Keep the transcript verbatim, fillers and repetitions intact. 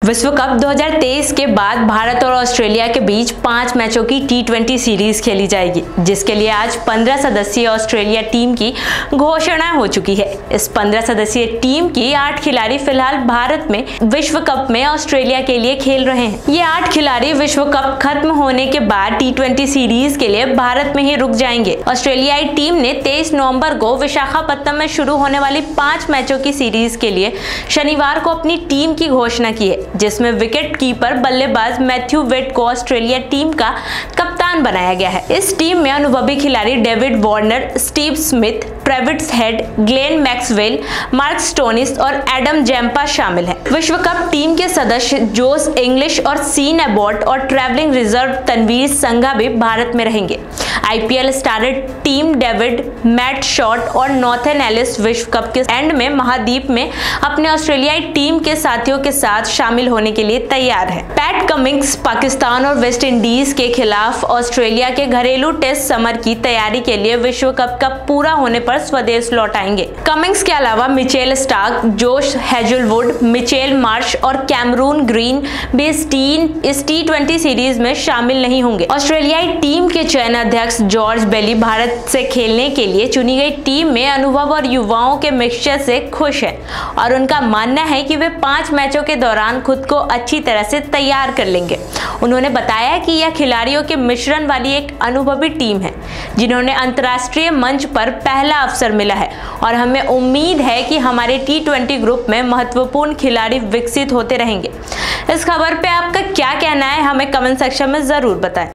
विश्व कप दो हज़ार तेईस के बाद भारत और ऑस्ट्रेलिया के बीच पांच मैचों की टी ट्वेंटी सीरीज खेली जाएगी, जिसके लिए आज पंद्रह सदस्यीय ऑस्ट्रेलिया टीम की घोषणा हो चुकी है। इस पंद्रह सदस्यीय टीम की आठ खिलाड़ी फिलहाल भारत में विश्व कप में ऑस्ट्रेलिया के लिए खेल रहे हैं। ये आठ खिलाड़ी विश्व कप खत्म होने के बाद टी ट्वेंटी सीरीज के लिए भारत में ही रुक जाएंगे। ऑस्ट्रेलियाई टीम ने तेईस नवंबर को विशाखापत्तनम में शुरू होने वाली पांच मैचों की सीरीज के लिए शनिवार को अपनी टीम की घोषणा की है, जिसमें विकेट कीपर बल्लेबाज मैथ्यू वेड को ऑस्ट्रेलिया टीम का कप्तान बनाया गया है। इस टीम में अनुभवी खिलाड़ी David Warner, Steve Smith, Travis Head, Glenn Maxwell, Mark Stoinis और एडम जैम्पा शामिल हैं। विश्व कप टीम के सदस्य जोश इंग्लिश और सीन एबॉट और ट्रैवलिंग रिजर्व तनवीर संघा भी भारत में रहेंगे। IPL starrer team David, Matt Short और नॉर्थन एलिस विश्व कप के एंड में महाद्वीप में अपने ऑस्ट्रेलियाई टीम के साथियों के साथ शामिल होने के लिए तैयार है। पैट कमिंग्स पाकिस्तान और वेस्ट इंडीज के खिलाफ ऑस्ट्रेलिया के घरेलू टेस्ट समर की तैयारी के लिए विश्व कप का पूरा होने पर स्वदेश लौट आएंगे। कमिंग्स के अलावा Mitchell Starc, Josh Hazlewood, Mitchell Marsh और कैमरून ग्रीन भी इस टी ट्वेंटी सीरीज में शामिल नहीं होंगे। ऑस्ट्रेलियाई टीम के चयन अध्यक्ष जॉर्ज बेली भारत से खेलने के लिए चुनी गई टीम में अनुभव और युवाओं के मिक्सचर से खुश हैं और उनका मानना है कि वे पांच मैचों के दौरान खुद को अच्छी तरह से तैयार कर लेंगे। उन्होंने बताया कि यह खिलाड़ियों के मिश्रण वाली एक अनुभवी टीम है, जिन्होंने अंतर्राष्ट्रीय मंच पर पहला अवसर मिला है और हमें उम्मीद है कि हमारे टी ट्वेंटी ग्रुप में महत्वपूर्ण खिलाड़ी विकसित होते रहेंगे। इस खबर पे आपका क्या कहना है, हमें कमेंट सेक्शन में जरूर बताएं।